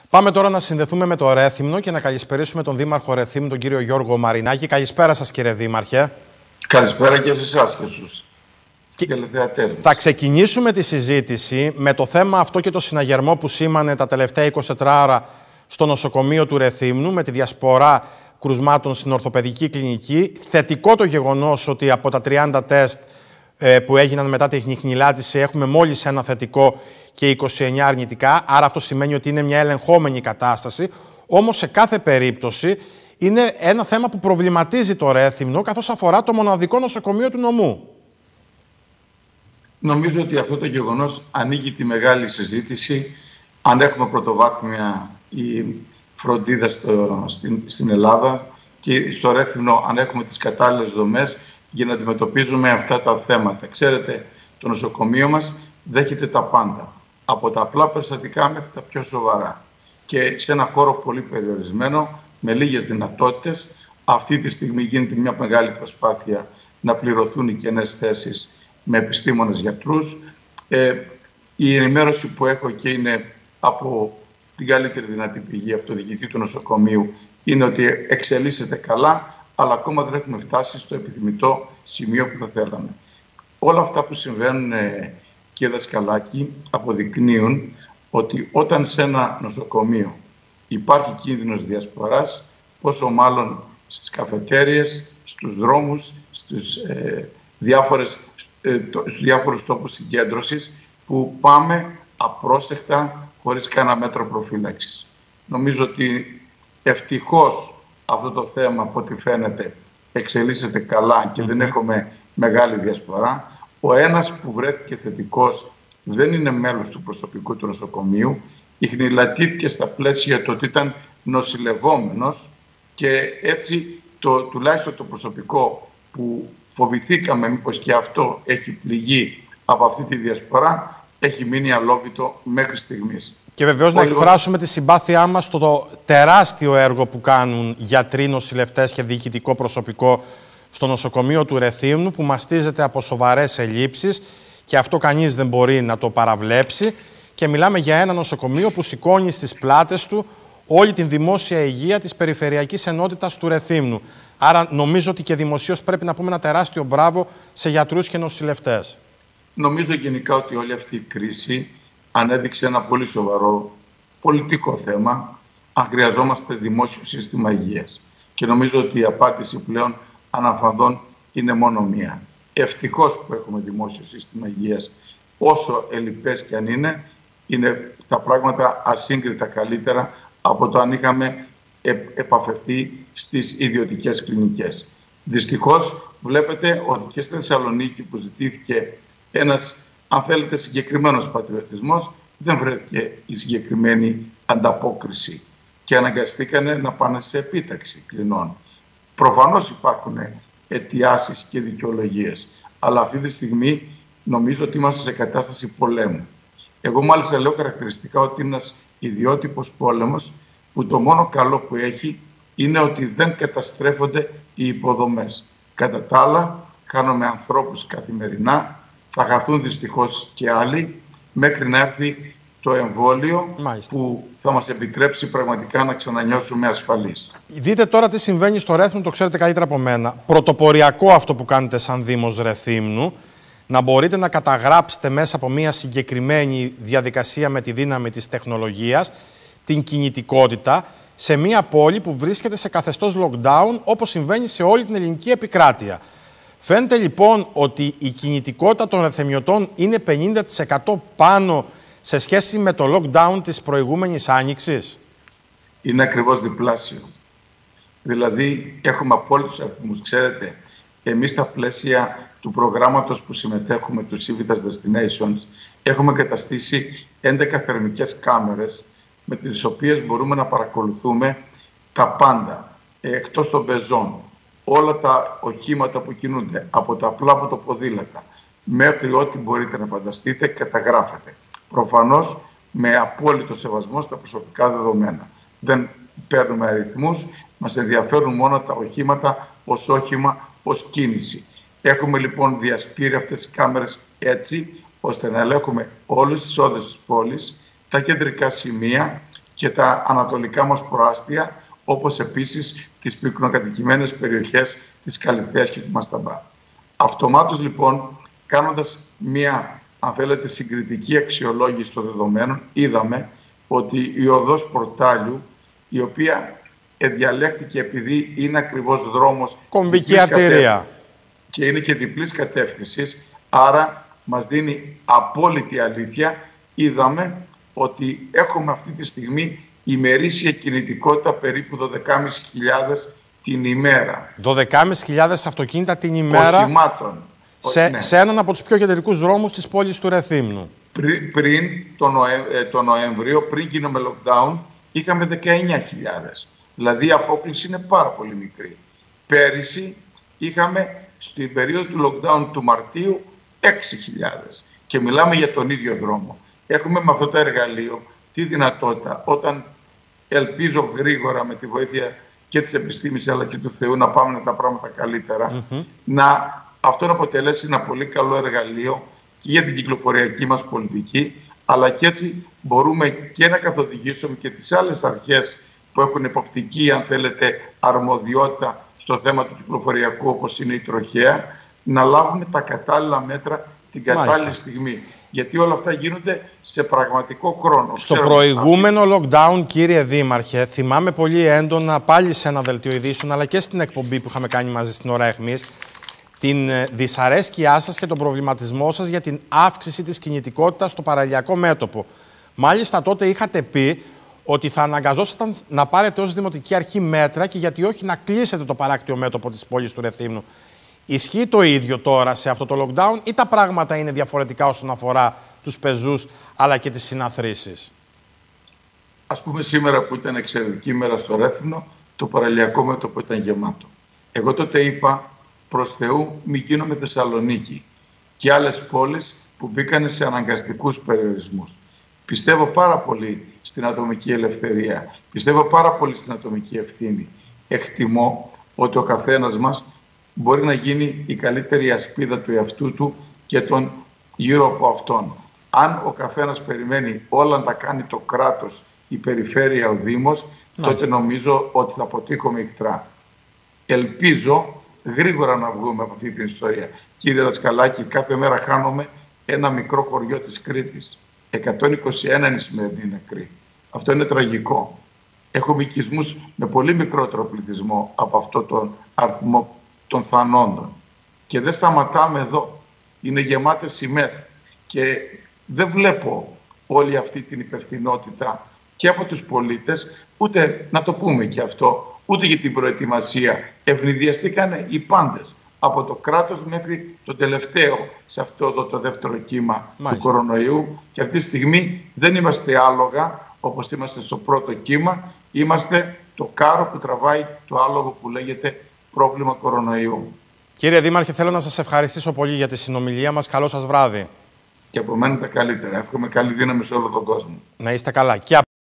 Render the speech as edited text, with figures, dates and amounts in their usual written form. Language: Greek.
Πάμε τώρα να συνδεθούμε με το Ρέθυμνο και να καλησπερίσουμε τον Δήμαρχο Ρεθύμνου, τον κύριο Γιώργο Μαρινάκη. Καλησπέρα σας, κύριε Δήμαρχε. Καλησπέρα και σε εσάς και στους τηλεθεατές μας. Θα ξεκινήσουμε τη συζήτηση με το θέμα αυτό και το συναγερμό που σήμανε τα τελευταία 24 ώρα στο νοσοκομείο του Ρεθύμνου με τη διασπορά κρουσμάτων στην ορθοπαιδική κλινική. Θετικό το γεγονός ότι από τα 30 τεστ που έγιναν μετά τη χνηλάτιση έχουμε μόλις ένα θετικό και 29 αρνητικά, άρα αυτό σημαίνει ότι είναι μια ελεγχόμενη κατάσταση. Όμως σε κάθε περίπτωση είναι ένα θέμα που προβληματίζει το Ρέθυμνο, καθώς αφορά το μοναδικό νοσοκομείο του νομού. Νομίζω ότι αυτό το γεγονός ανοίγει τη μεγάλη συζήτηση αν έχουμε πρωτοβάθμια η φροντίδα στην Ελλάδα και στο Ρέθυμνο αν έχουμε τις κατάλληλες δομές για να αντιμετωπίζουμε αυτά τα θέματα. Ξέρετε, το νοσοκομείο μας δέχεται τα πάντα. Από τα απλά περιστατικά μέχρι τα πιο σοβαρά. Και σε ένα χώρο πολύ περιορισμένο, με λίγες δυνατότητες, αυτή τη στιγμή γίνεται μια μεγάλη προσπάθεια να πληρωθούν οι κενές θέσεις με επιστήμονες γιατρούς. Η ενημέρωση που έχω και είναι από την καλύτερη δυνατή πηγή, από το διοικητή του νοσοκομείου, είναι ότι εξελίσσεται καλά, αλλά ακόμα δεν έχουμε φτάσει στο επιθυμητό σημείο που θα θέλαμε. Όλα αυτά που συμβαίνουν, κύριε Δασκαλάκη, αποδεικνύουν ότι όταν σε ένα νοσοκομείο υπάρχει κίνδυνος διασποράς, πόσο μάλλον στις καφετέριες, στους δρόμους, στους διάφορους τόπους συγκέντρωσης που πάμε απρόσεκτα χωρίς κανένα μέτρο προφύλαξης. Νομίζω ότι ευτυχώς αυτό το θέμα, από ό,τι φαίνεται, εξελίσσεται καλά και δεν έχουμε μεγάλη διασπορά. Ο ένας που βρέθηκε θετικός δεν είναι μέλος του προσωπικού του νοσοκομείου. Ιχνηλατήθηκε στα πλαίσια του ότι ήταν νοσηλευόμενος και έτσι τουλάχιστον το προσωπικό που φοβηθήκαμε μήπως και αυτό έχει πληγεί από αυτή τη διασπορά έχει μείνει αλόβητο μέχρι στιγμής. Και βεβαίως να εκφράσουμε τη συμπάθειά μας στο τεράστιο έργο που κάνουν γιατροί, νοσηλευτές και διοικητικό προσωπικό στο νοσοκομείο του Ρεθύμνου, που μαστίζεται από σοβαρές ελλείψεις και αυτό κανείς δεν μπορεί να το παραβλέψει. Και μιλάμε για ένα νοσοκομείο που σηκώνει στις πλάτες του όλη την δημόσια υγεία της Περιφερειακής Ενότητας του Ρεθύμνου. Άρα νομίζω ότι και δημοσίως πρέπει να πούμε ένα τεράστιο μπράβο σε γιατρούς και νοσηλευτές. Νομίζω γενικά ότι όλη αυτή η κρίση ανέδειξε ένα πολύ σοβαρό πολιτικό θέμα, αν χρειαζόμαστε δημόσιο σύστημα υγείας. Και νομίζω ότι η απάντηση πλέον αναφανδόν είναι μόνο μία. Ευτυχώς που έχουμε δημόσιο σύστημα υγείας, όσο ελλειπές και αν είναι τα πράγματα ασύγκριτα καλύτερα από το αν είχαμε επαφεθεί στις ιδιωτικές κλινικές. Δυστυχώς βλέπετε ότι και στη Θεσσαλονίκη που ζητήθηκε ένας, αν θέλετε, συγκεκριμένος πατριωτισμός, δεν βρέθηκε η συγκεκριμένη ανταπόκριση και αναγκαστήκανε να πάνε σε επίταξη κλινών. Προφανώς υπάρχουν αιτιάσεις και δικαιολογίες, αλλά αυτή τη στιγμή νομίζω ότι είμαστε σε κατάσταση πολέμου. Εγώ μάλιστα λέω χαρακτηριστικά ότι είναι ένας ιδιότυπος πόλεμος που το μόνο καλό που έχει είναι ότι δεν καταστρέφονται οι υποδομές. Κατά τα άλλα, κάνουμε ανθρώπους καθημερινά, θα χαθούν δυστυχώς και άλλοι, μέχρι να έρθει το εμβόλιο που θα μας επιτρέψει πραγματικά να ξανανιώσουμε ασφαλείς. Δείτε τώρα τι συμβαίνει στο Ρέθυμνο, το ξέρετε καλύτερα από μένα. Πρωτοποριακό αυτό που κάνετε σαν Δήμος Ρεθύμνου, να μπορείτε να καταγράψετε μέσα από μια συγκεκριμένη διαδικασία με τη δύναμη της τεχνολογίας την κινητικότητα σε μια πόλη που βρίσκεται σε καθεστώς lockdown, όπως συμβαίνει σε όλη την ελληνική επικράτεια. Φαίνεται λοιπόν ότι η κινητικότητα των ρεθεμιωτών είναι 50% πάνω σε σχέση με το lockdown της προηγούμενης άνοιξης. Είναι ακριβώς διπλάσιο. Δηλαδή έχουμε απόλυτους αριθμούς. Ξέρετε, εμείς στα πλαίσια του προγράμματος που συμμετέχουμε, του Civitas Destinations, έχουμε καταστήσει 11 θερμικές κάμερες με τις οποίες μπορούμε να παρακολουθούμε τα πάντα, εκτός των πεζών. Όλα τα οχήματα που κινούνται, από τα απλά ποδήλατα μέχρι ό,τι μπορείτε να φανταστείτε, καταγράφεται. Προφανώς με απόλυτο σεβασμό στα προσωπικά δεδομένα. Δεν παίρνουμε αριθμούς, μας ενδιαφέρουν μόνο τα οχήματα ως όχημα, ως κίνηση. Έχουμε λοιπόν διασπείρει αυτές τις κάμερες έτσι, ώστε να ελέγχουμε όλες τις όδες της πόλης, τα κεντρικά σημεία και τα ανατολικά μας προάστια, όπως επίσης τις πυκνοκατοικημένες περιοχές της Καλιθέας και του Μασταμπά. Αυτομάτως λοιπόν, κάνοντας μία, αν θέλετε, συγκριτική αξιολόγηση των δεδομένων, είδαμε ότι η οδός Πορτάλιου, η οποία διαλέχθηκε επειδή είναι ακριβώς δρόμος κομβική αρτηρία και είναι και διπλής κατεύθυνσης, άρα μας δίνει απόλυτη αλήθεια. Είδαμε ότι έχουμε αυτή τη στιγμή ημερήσια κινητικότητα περίπου 12.500 την ημέρα. 12.500 αυτοκίνητα την ημέρα οχημάτων. Σε έναν από τους πιο κεντρικούς δρόμους της πόλης του Ρεθύμνου. Πριν το Νοέμβριο, πριν γίνουμε lockdown, είχαμε 19.000. Δηλαδή η απόκληση είναι πάρα πολύ μικρή. Πέρυσι είχαμε στην περίοδο του lockdown του Μαρτίου 6.000 και μιλάμε για τον ίδιο δρόμο. Έχουμε με αυτό το εργαλείο τη δυνατότητα, όταν ελπίζω γρήγορα με τη βοήθεια και της επιστήμης αλλά και του Θεού να πάμε τα πράγματα καλύτερα, αυτό να αποτελέσει ένα πολύ καλό εργαλείο και για την κυκλοφοριακή μας πολιτική, αλλά και έτσι μπορούμε και να καθοδηγήσουμε και τις άλλες αρχές που έχουν υποπτική, αν θέλετε, αρμοδιότητα στο θέμα του κυκλοφοριακού, όπως είναι η τροχέα, να λάβουν τα κατάλληλα μέτρα την κατάλληλη στιγμή. Γιατί όλα αυτά γίνονται σε πραγματικό χρόνο. Στο προηγούμενο lockdown, κύριε Δήμαρχε, θυμάμαι πολύ έντονα πάλι σε ένα δελτίο ειδήσεων, αλλά και στην εκπομπή που είχαμε κάνει μαζί στην ώρα αιχμής, την δυσαρέσκειά σας και τον προβληματισμό σας για την αύξηση της κινητικότητας στο παραλιακό μέτωπο. Μάλιστα τότε είχατε πει ότι θα αναγκαζόσασταν να πάρετε ως Δημοτική Αρχή μέτρα και γιατί όχι να κλείσετε το παράκτιο μέτωπο της πόλης του Ρεθύμνου. Ισχύει το ίδιο τώρα σε αυτό το lockdown ή τα πράγματα είναι διαφορετικά όσον αφορά τους πεζούς αλλά και τις συναθρήσεις? Ας πούμε σήμερα που ήταν εξαιρετική ημέρα στο Ρέθυμνο, το παραλιακό μέτωπο ήταν γεμάτο. Εγώ τότε είπα, προς Θεού μη γίνομαι Θεσσαλονίκη και άλλες πόλεις που μπήκαν σε αναγκαστικούς περιορισμούς. Πιστεύω πάρα πολύ στην ατομική ελευθερία. Πιστεύω πάρα πολύ στην ατομική ευθύνη. Εκτιμώ ότι ο καθένας μας μπορεί να γίνει η καλύτερη ασπίδα του εαυτού του και τον γύρω από αυτόν. Αν ο καθένας περιμένει όλα να τα κάνει το κράτος, η περιφέρεια, ο Δήμος, τότε νομίζω ότι θα αποτύχουμε ικτρά. Ελπίζω γρήγορα να βγούμε από αυτή την ιστορία. Κύριε Δασκαλάκη, κάθε μέρα χάνουμε ένα μικρό χωριό της Κρήτης. 121 είναι σημερινή νεκροί. Αυτό είναι τραγικό. Έχουμε οικισμούς με πολύ μικρότερο πληθυσμό από αυτό τον αριθμό των θανόντων. Και δεν σταματάμε εδώ. Είναι γεμάτες σημαίες. Και δεν βλέπω όλη αυτή την υπευθυνότητα και από τους πολίτες, ούτε να το πούμε και αυτό, ούτε για την προετοιμασία. Ευνηδιαστήκανε οι πάντες, από το κράτος μέχρι το τελευταίο σε αυτό το δεύτερο κύμα του κορονοϊού. Και αυτή τη στιγμή δεν είμαστε άλογα όπως είμαστε στο πρώτο κύμα. Είμαστε το κάρο που τραβάει το άλογο που λέγεται πρόβλημα κορονοϊού. Κύριε Δήμαρχε, θέλω να σας ευχαριστήσω πολύ για τη συνομιλία μας. Καλό σας βράδυ. Και από μένα τα καλύτερα. Εύχομαι καλή δύναμη σε όλο τον κόσμο. Να είστε καλά.